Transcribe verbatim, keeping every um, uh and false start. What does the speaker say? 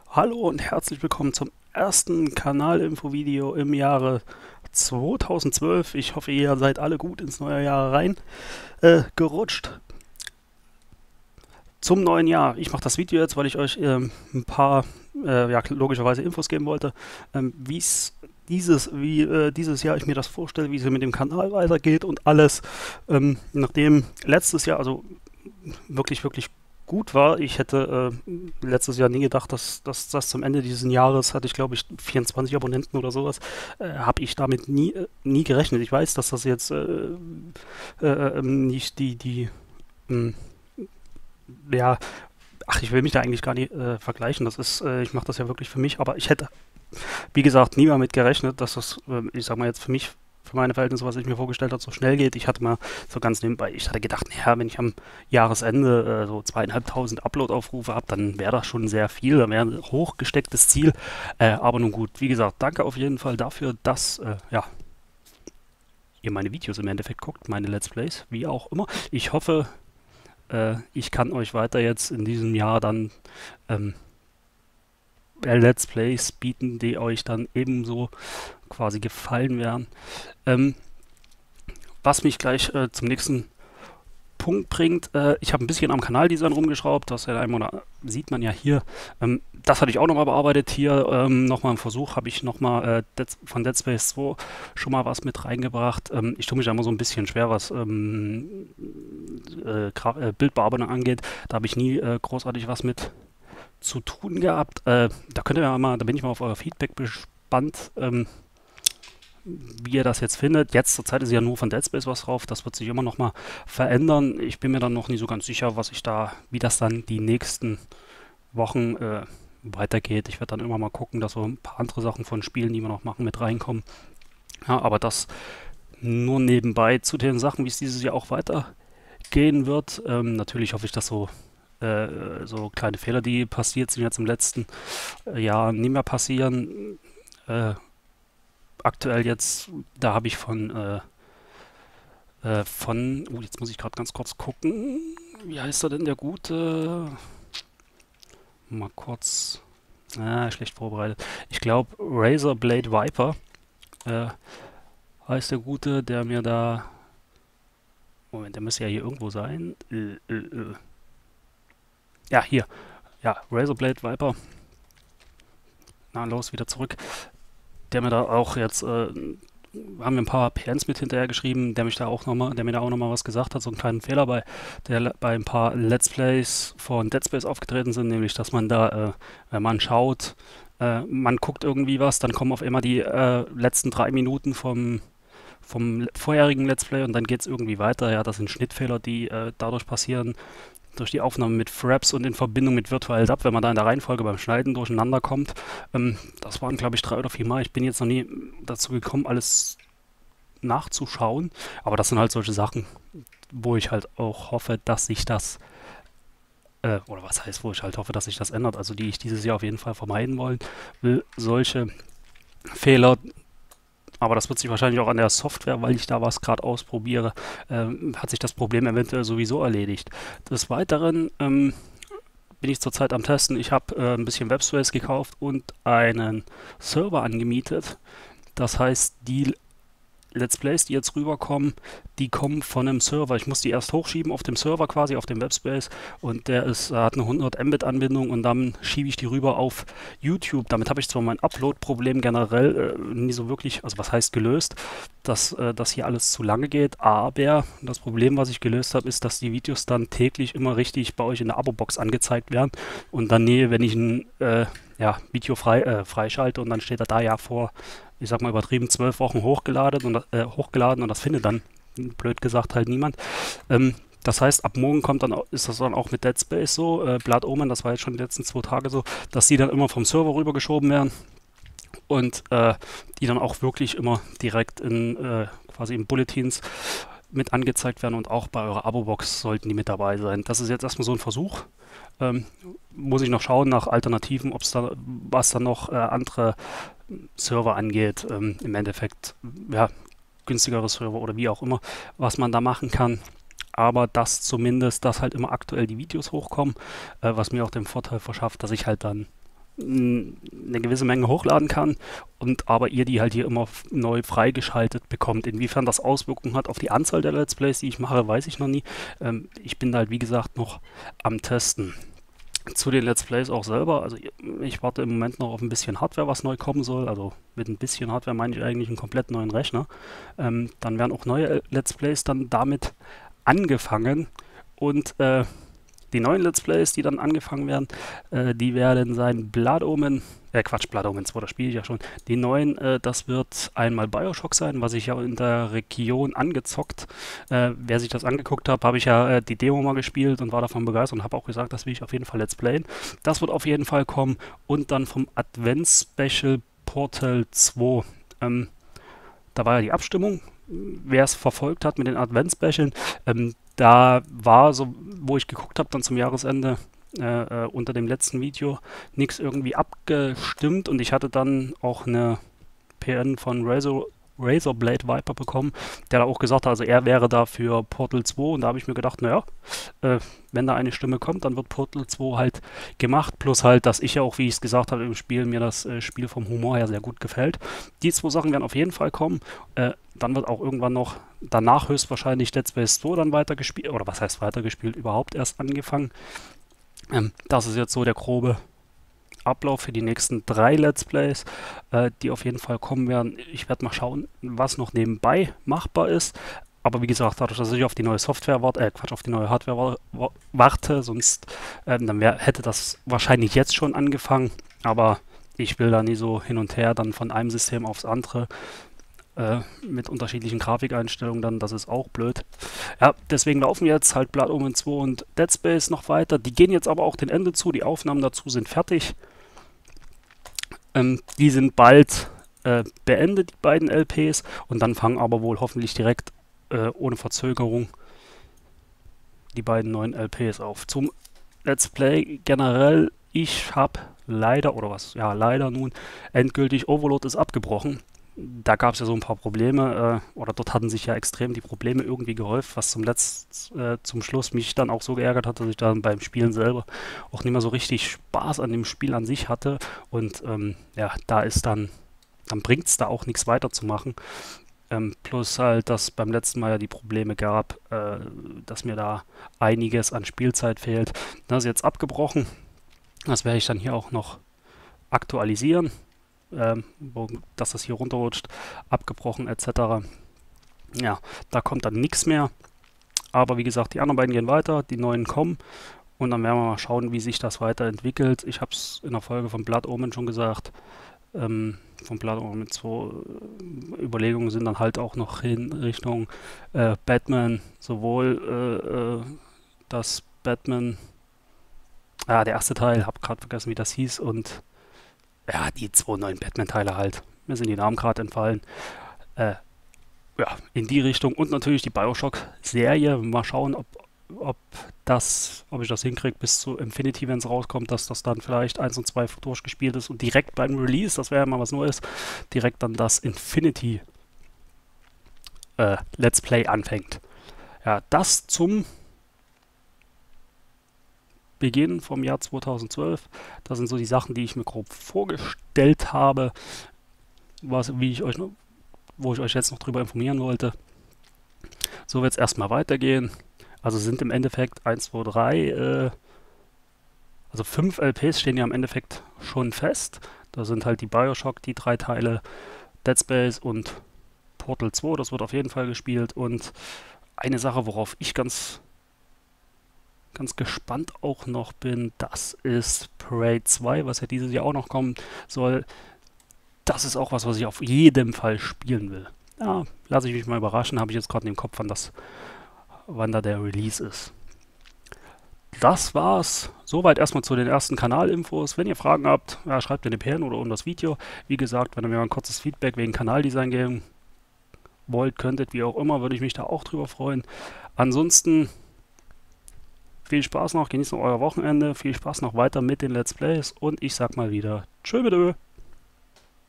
Hallo und herzlich willkommen zum ersten Kanalinfo-Video im Jahre zweitausendzwölf. Ich hoffe, ihr seid alle gut ins neue Jahr rein äh, gerutscht. Zum neuen Jahr. Ich mache das Video jetzt, weil ich euch ähm, ein paar, äh, ja, logischerweise Infos geben wollte, ähm, wie es dieses, wie äh, dieses Jahr ich mir das vorstelle, wie es mit dem Kanal weitergeht und alles. Ähm, nachdem letztes Jahr, also wirklich, wirklich gut war. Ich hätte äh, letztes Jahr nie gedacht, dass, dass das zum Ende dieses Jahres hatte ich, glaube ich, vierundzwanzig Abonnenten oder sowas. Äh, Habe ich damit nie, äh, nie gerechnet. Ich weiß, dass das jetzt äh, äh, äh, nicht die, die, mh, ja, ach, ich will mich da eigentlich gar nicht äh, vergleichen. Das ist, äh, ich mache das ja wirklich für mich, aber ich hätte, wie gesagt, nie damit gerechnet, dass das, äh, ich sag mal jetzt für mich, für meine Verhältnisse, was ich mir vorgestellt habe, so schnell geht. Ich hatte mal so ganz nebenbei, ich hatte gedacht, naja, wenn ich am Jahresende äh, so zweieinhalbtausend Upload-Aufrufe habe, dann wäre das schon sehr viel, dann wäre ein hochgestecktes Ziel. Äh, aber nun gut, wie gesagt, danke auf jeden Fall dafür, dass äh, ja, ihr meine Videos im Endeffekt guckt, meine Let's Plays, wie auch immer. Ich hoffe, äh, ich kann euch weiter jetzt in diesem Jahr dann ähm, Let's Plays bieten, die euch dann ebenso quasi gefallen werden. Ähm, was mich gleich äh, zum nächsten Punkt bringt, äh, ich habe ein bisschen am Kanaldesign rumgeschraubt, das ja einmal, sieht man ja hier. Ähm, das hatte ich auch nochmal bearbeitet. Hier ähm, nochmal im Versuch habe ich nochmal äh, von Dead Space zwei schon mal was mit reingebracht. Ähm, ich tue mich da immer so ein bisschen schwer, was ähm, äh, äh, Bildbearbeitung angeht. Da habe ich nie äh, großartig was mit zu tun gehabt. Äh, da könnt ihr ja mal, da bin ich mal auf euer Feedback gespannt. Ähm, wie ihr das jetzt findet. Jetzt zur Zeit ist ja nur von Dead Space was drauf. Das wird sich immer noch mal verändern. Ich bin mir dann noch nie so ganz sicher, was ich da, wie das dann die nächsten Wochen äh, weitergeht. Ich werde dann immer mal gucken, dass so ein paar andere Sachen von Spielen, die wir noch machen, mit reinkommen. Ja, aber das nur nebenbei zu den Sachen, wie es dieses Jahr auch weitergehen wird. Ähm, natürlich hoffe ich, dass so äh, so kleine Fehler, die passiert sind jetzt im letzten äh, Jahr, nie mehr passieren. Äh, aktuell jetzt, da habe ich von, äh, äh, von, oh, jetzt muss ich gerade ganz kurz gucken, wie heißt er denn, der Gute? Mal kurz, ah, schlecht vorbereitet. Ich glaube, Razor Blade Viper äh, heißt der Gute, der mir da, Moment, der müsste ja hier irgendwo sein. Äh, äh, äh. Ja, hier, ja, Razor Blade Viper. Na los, wieder zurück. Der mir da auch jetzt äh, haben wir ein paar P Ns mit hinterher geschrieben, der mich da auch noch mal, der mir da auch nochmal was gesagt hat, so einen kleinen Fehler bei, der bei ein paar Let's Plays von Dead Space aufgetreten sind, nämlich, dass man da, äh, wenn man schaut, äh, man guckt irgendwie was, dann kommen auf einmal die äh, letzten drei Minuten vom, vom vorherigen Let's Play und dann geht es irgendwie weiter. Ja, das sind Schnittfehler, die äh, dadurch passieren, durch die Aufnahme mit Fraps und in Verbindung mit Virtual D A W, wenn man da in der Reihenfolge beim Schneiden durcheinander kommt. Ähm, das waren, glaube ich, drei oder vier Mal. Ich bin jetzt noch nie dazu gekommen, alles nachzuschauen. Aber das sind halt solche Sachen, wo ich halt auch hoffe, dass sich das, äh, oder was heißt, wo ich halt hoffe, dass sich das ändert, also die ich dieses Jahr auf jeden Fall vermeiden wollen will, solche Fehler. Aber das wird sich wahrscheinlich auch an der Software, weil ich da was gerade ausprobiere, ähm, hat sich das Problem eventuell sowieso erledigt. Des Weiteren ähm, bin ich zurzeit am Testen. Ich habe äh, ein bisschen Webspace gekauft und einen Server angemietet. Das heißt, die Let's Plays, die jetzt rüberkommen, die kommen von einem Server. Ich muss die erst hochschieben auf dem Server quasi, auf dem Webspace und der ist, hat eine hundert Mbit Anbindung und dann schiebe ich die rüber auf YouTube. Damit habe ich zwar mein Upload-Problem generell äh, nie so wirklich, also was heißt gelöst, dass äh, das hier alles zu lange geht, aber das Problem, was ich gelöst habe, ist, dass die Videos dann täglich immer richtig bei euch in der Abo-Box angezeigt werden und dann, nee, wenn ich ein äh, ja, Video frei, äh, freischalte und dann steht er da ja vor, ich sag mal übertrieben, zwölf Wochen hochgeladen und, äh, hochgeladen und das findet dann, blöd gesagt, halt niemand. Ähm, das heißt, ab morgen kommt dann, ist das dann auch mit Dead Space so, äh, Blood Omen, das war jetzt schon die letzten zwei Tage so, dass die dann immer vom Server rübergeschoben werden und äh, die dann auch wirklich immer direkt in äh, quasi in Bulletins mit angezeigt werden und auch bei eurer Abo-Box sollten die mit dabei sein. Das ist jetzt erstmal so ein Versuch. Ähm, muss ich noch schauen nach Alternativen, ob es da, was dann noch äh, andere Server angeht, ähm, im Endeffekt, ja, günstigere Server oder wie auch immer, was man da machen kann. Aber das zumindest, dass halt immer aktuell die Videos hochkommen, äh, was mir auch den Vorteil verschafft, dass ich halt dann n- eine gewisse Menge hochladen kann und aber ihr die halt hier immer f- neu freigeschaltet bekommt. Inwiefern das Auswirkungen hat auf die Anzahl der Let's Plays, die ich mache, weiß ich noch nie. Ähm, ich bin da halt, wie gesagt, noch am Testen. Zu den Let's Plays auch selber, also ich warte im Moment noch auf ein bisschen Hardware, was neu kommen soll. Also mit ein bisschen Hardware meine ich eigentlich einen komplett neuen Rechner. Ähm, dann werden auch neue Let's Plays dann damit angefangen und äh, die neuen Let's Plays, die dann angefangen werden, äh, die werden sein Blood Omen, äh Quatsch, Blood Omen zwei, das spiele ich ja schon. Die neuen, äh, das wird einmal BioShock sein, was ich ja in der Region angezockt. Äh, wer sich das angeguckt hat, habe ich ja äh, die Demo mal gespielt und war davon begeistert und habe auch gesagt, das will ich auf jeden Fall Let's Playen. Das wird auf jeden Fall kommen und dann vom Advents-Special Portal zwei. Ähm, da war ja die Abstimmung, wer es verfolgt hat mit den Advents-Specialen. Ähm, da war so, wo ich geguckt habe, dann zum Jahresende äh, äh, unter dem letzten Video nichts irgendwie abgestimmt und ich hatte dann auch eine P N von Razor, Razorblade Viper bekommen, der da auch gesagt hat, also er wäre da für Portal zwei und da habe ich mir gedacht, naja, äh, wenn da eine Stimme kommt, dann wird Portal zwei halt gemacht, plus halt, dass ich ja auch, wie ich es gesagt habe im Spiel, mir das äh, Spiel vom Humor her sehr gut gefällt. Die zwei Sachen werden auf jeden Fall kommen. Äh, dann wird auch irgendwann noch danach höchstwahrscheinlich Dead Space zwei dann weitergespielt, oder was heißt weitergespielt, überhaupt erst angefangen. Ähm, das ist jetzt so der grobe Ablauf für die nächsten drei Let's Plays, äh, die auf jeden Fall kommen werden. Ich werde mal schauen, was noch nebenbei machbar ist. Aber wie gesagt, dadurch, dass ich auf die neue Software warte, äh, Quatsch, auf die neue Hardware wa wa warte, sonst ähm, dann wär, hätte das wahrscheinlich jetzt schon angefangen. Aber ich will da nie so hin und her, dann von einem System aufs andere äh, mit unterschiedlichen Grafikeinstellungen dann, das ist auch blöd. Ja, deswegen laufen jetzt halt Blood Omen zwei und Dead Space noch weiter. Die gehen jetzt aber auch dem Ende zu, die Aufnahmen dazu sind fertig. Ähm, die sind bald äh, beendet, die beiden L Ps, und dann fangen aber wohl hoffentlich direkt äh, ohne Verzögerung die beiden neuen L Ps auf. Zum Let's Play generell, ich habe leider, oder was, ja leider nun, endgültig Overlord ist abgebrochen. Da gab es ja so ein paar Probleme, äh, oder dort hatten sich ja extrem die Probleme irgendwie gehäuft, was zum Letzt, äh, zum Schluss mich dann auch so geärgert hat, dass ich dann beim Spielen selber auch nicht mehr so richtig Spaß an dem Spiel an sich hatte. Und ähm, ja, da ist dann, dann bringt es da auch nichts weiterzumachen. Ähm, plus halt, dass beim letzten Mal ja die Probleme gab, äh, dass mir da einiges an Spielzeit fehlt. Das ist jetzt abgebrochen. Das werde ich dann hier auch noch aktualisieren, ähm, wo, dass das hier runterrutscht, abgebrochen et cetera. Ja, da kommt dann nichts mehr. Aber wie gesagt, die anderen beiden gehen weiter, die neuen kommen und dann werden wir mal schauen, wie sich das weiterentwickelt. Ich habe es in der Folge von Blood Omen schon gesagt. Ähm, von Blood Omen zwei äh, Überlegungen sind dann halt auch noch in Richtung äh, Batman, sowohl äh, äh, das Batman, ja, der erste Teil, habe gerade vergessen, wie das hieß, und ja, die zwei neuen Batman-Teile halt. Mir sind die Namen gerade entfallen. Äh, ja, in die Richtung und natürlich die BioShock-Serie. Mal schauen, ob, ob, das, ob ich das hinkriege bis zu Infinity, wenn es rauskommt, dass das dann vielleicht eins und zwei durchgespielt ist und direkt beim Release, das wäre ja mal was Neues, direkt dann das Infinity äh, Let's Play anfängt. Ja, das zum Beginn vom Jahr zweitausendzwölf. Das sind so die Sachen, die ich mir grob vorgestellt habe, was, wie ich euch, wo ich euch jetzt noch drüber informieren wollte. So wird es erstmal weitergehen. Also sind im Endeffekt eins, zwei, drei, äh, also fünf L Ps stehen ja im Endeffekt schon fest. Da sind halt die BioShock, die drei Teile, Dead Space und Portal zwei, das wird auf jeden Fall gespielt. Und eine Sache, worauf ich ganz ganz gespannt auch noch bin, das ist Parade zwei, was ja dieses Jahr auch noch kommen soll. Das ist auch was, was ich auf jeden Fall spielen will. Ja, lasse ich mich mal überraschen, habe ich jetzt gerade im Kopf, wann, das, wann da der Release ist. Das war's. Soweit erstmal zu den ersten Kanalinfos. Wenn ihr Fragen habt, ja, schreibt mir eine P N oder unter das Video. Wie gesagt, wenn ihr mir ein kurzes Feedback wegen Kanaldesign geben wollt, könntet, wie auch immer, würde ich mich da auch drüber freuen. Ansonsten viel Spaß noch, genießt noch euer Wochenende, viel Spaß noch weiter mit den Let's Plays und ich sag mal wieder, tschö mit Ö.